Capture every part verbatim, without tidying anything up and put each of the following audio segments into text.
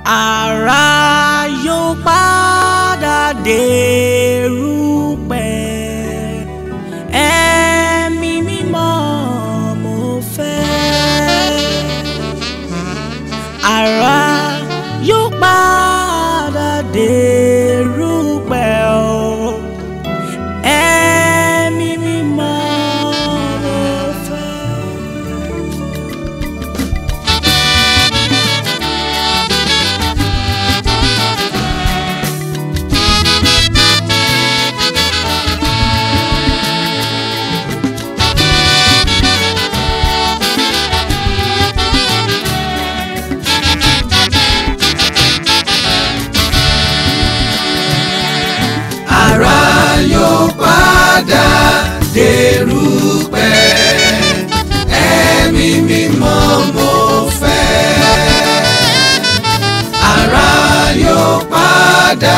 Ara yóò padà dèrúpẹ̀, ẹ̀mí mímọ́ mo fẹ́. Ara yóò padà dèrúpẹ̀ o, ẹ̀mí mímọ́ mo fẹ́. Ara yóò padà dèrúpẹ̀, ẹ̀mí mímọ́ mo fẹ́. Ara yóò padà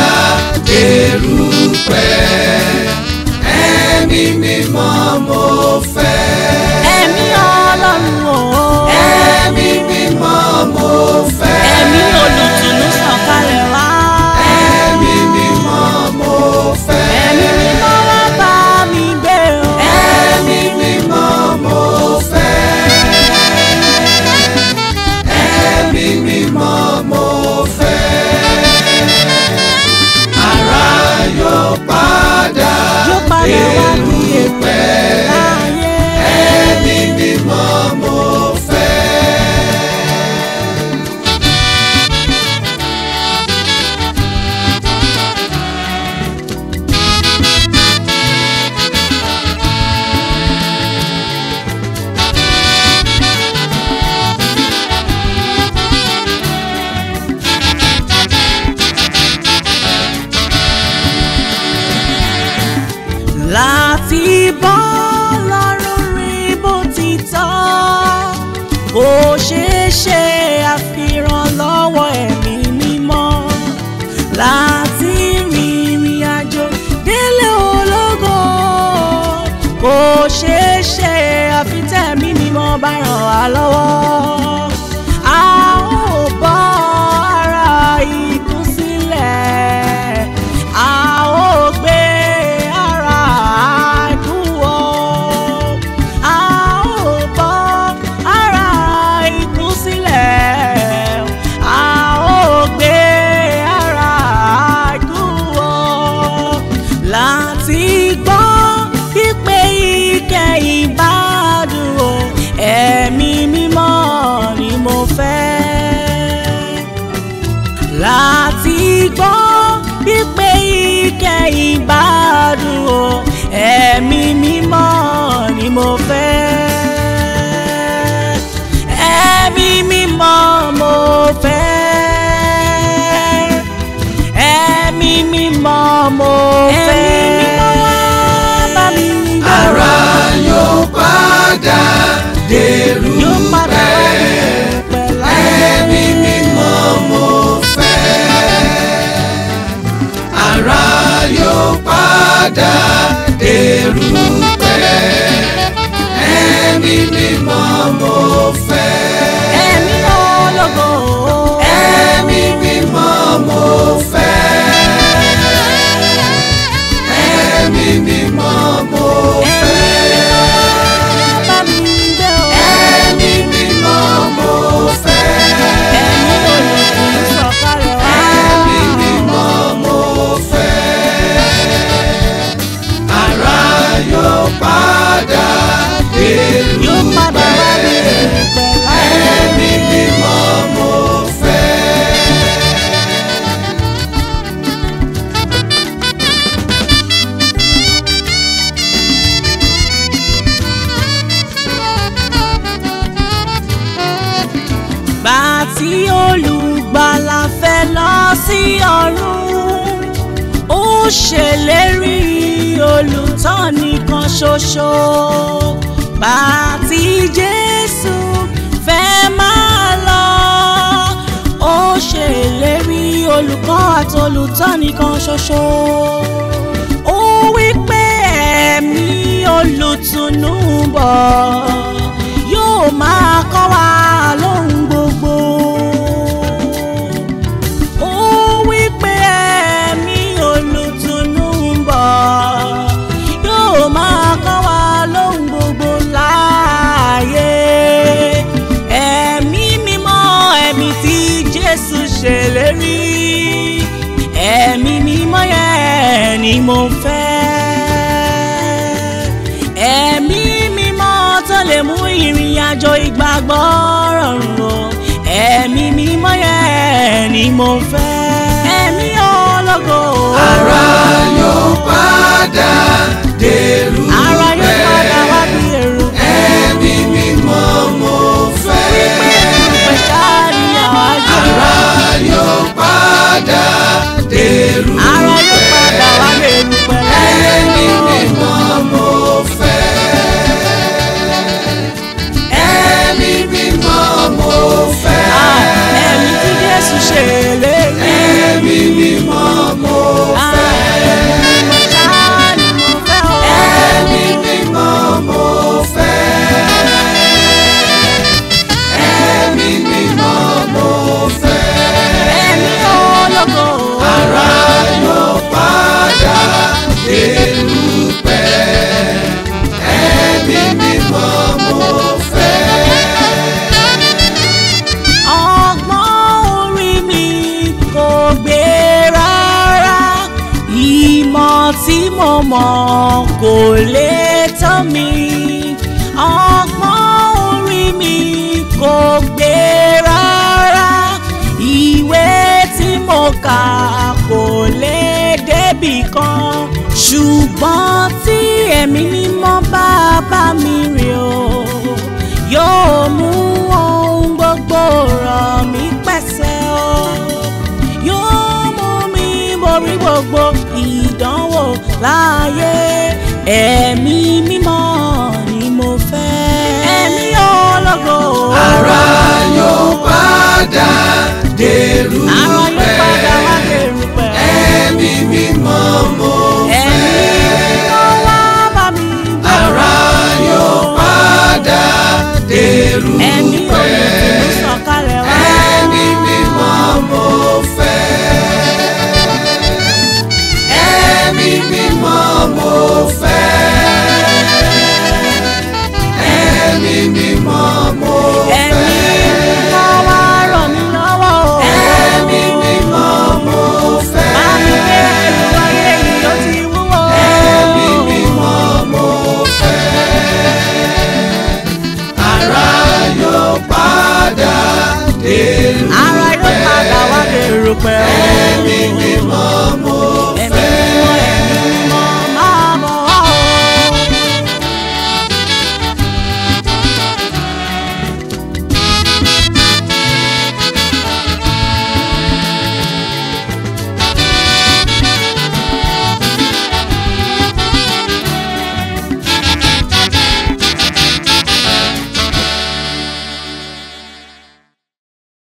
dèrúpẹ̀, ẹ̀mí mímọ́ mo fẹ́. Ẹ̀mí Ọlọ́run o, ẹ̀mí mímọ́ mo fẹ́. ẹ̀mí olùtùnú sọ̀kalẹ̀ wá. Ẹ̀mí mímọ́ mo fẹ́. Ẹ̀mí mímọ́ wá bá mi gbé o. Ẹ̀mí mímọ́ mo fẹ́. Ẹ̀mí mímọ́ mo fẹ́. Ara yóò padà Yóò padà wá bí dèrúpẹ̀, láyé. ẹ̀mí mímọ́ mo fẹ́. Láti bọ́ lọ́rùn rí bó ti tọ́, kò ṣeé ṣe àfihàn lọ́wọ́ ẹ̀mí mímọ́. Láti rìnrìn àjò délé ológo, kò ṣeé ṣe àfitẹ́mí mímọ́ bá ràn wá lọ́wọ́. A ó bọ́ ara ikú sílẹ̀, a ó gbé ara ikú wọ̀. A ó bọ́ ara ikú sílẹ̀, a ó gbé ara ikú wọ̀. Láti gbọ́ pípé ìkẹyìn bá dùn o, ẹ̀mí mímọ́ ni mo fẹ́. Láti gbọ́ pípé ìkẹyìn bá dùn o, ẹ̀mí mímọ́ ni mo fẹ́. Ẹ̀mí mímọ́ mo fẹ́. Ẹ̀mí mímọ́ mo fẹ́. Ẹ̀mí mímọ́ wá bá mi gbé. Ara yóò padà Yóò padà wá bí dèrúpẹ̀, ẹ̀pẹ̀ láyé. ẹ̀mí mímọ́ mo fẹ́. Ara yóò padà dèrúpẹ̀, ẹ̀mí mímọ́ mo fẹ́. Ẹ̀mí ológo, Ẹ̀mí mímọ́ mo fẹ́. Ẹ̀mí mímọ́ mo fẹ́. bá mi gbé o. Ẹ̀mí mímọ́ mo fẹ́. Ẹ̀mí olùtùnú sọ̀kalẹ̀ wá. Ẹ̀mí mímọ́ mo fẹ́. Ara yóò padà Yóò padà wá bí dèrúpẹ̀, ẹ̀pẹ̀ láyé. ẹ̀mí mímọ́ mo fẹ́. Gbà tí olùgbàlà fẹ́ lọ sí ọ̀run, ó ṣèlérí olùtọ́ni kan ṣoṣo. Gbà tí Jésù fẹ́ máa lọ, ó ṣèlérí olùkọ́ àti olùtọ́ni kan ṣoṣo. Ó wí pé ẹ̀mí olùtùnú bọ̀, yóò máa kọ́ wa lóhun gbogbo. ṣèlérí ẹ̀mí mímọ́ yẹn ni mo fẹ́. Ẹ̀mí mímọ́ tó lè mú ìrìn àjò ìgbàgbọ́ rọrùn o. Ẹ̀mí mímọ́ yẹn ni mo fẹ́. Ẹ̀mí ológo. Ara yóò padà dèrú pẹ́. Ara yóò padà wá bí èrú pẹ́. Ẹ̀mí mímọ́ mo fẹ́. Pípẹ́ ṣáà ni àwa jẹ́. Ara yóò padà dèrú pẹ́. Ara yóò padà wá bí èrú pẹ́. Ẹ̀mí mímọ́ mo fẹ́. Ẹ̀mí mímọ́ mo fẹ́. Ẹ̀mí tí Jésù ṣe lérí. Ẹ̀mí mímọ́ mo fẹ́. Ẹ̀mí mímọ́ mo fẹ́. Ẹ̀mí mímọ́ mo fẹ́. Ẹ̀mí ológo. Ara yóò padà dèrú pẹ́. Ẹ̀mí mímọ́ mo fẹ́. Ọgbọ́n orí mi kò gbé rárá. Ìmọ̀ tí mo mọ̀ kò lè tán mi. Ọgbọ́n orí mi kò gbé rárá. Ìwé tí mo kà kò lè débì kan. Ṣùgbọ́n tí ẹ̀mí mímọ́ bá bá mi rìn o, yóò mú ohun gbogbo rọ̀ mí pẹ̀sẹ̀ o. Yóò mú mi borí gbogbo ìdánwò láàyè. Ẹ̀mí mímọ́ ni mo fẹ́. Ẹ̀mí ológo. Ara yóò padà dèrú Ara yóò pẹ́. padà wá dèrú pẹ́. Ẹ̀mí mímọ́ mo fẹ́. Ẹ̀mí mímọ́ wá bá mi gbé. Ara yóò padà dèrú Ẹ̀mí pẹ́. olùtùnú sọ̀kalẹ̀ wá. Ẹ̀mí mímọ́ mo fẹ́. Ẹ̀mí mímọ́ mo fẹ́. Ẹ̀mí mímọ́ mo fẹ́. Ẹ̀mí mímọ́ wá ràn mí lọ́wọ́ o. Ẹ̀mí mímọ́ mo fẹ́. Bá mi gbé ẹrù ayé yìí ó ti wúwo. Ẹ̀mí mímọ́ mo fẹ́. Ara yóò padà dèrú pẹ́. Ara yóò padà wá dèrú pẹ́ o.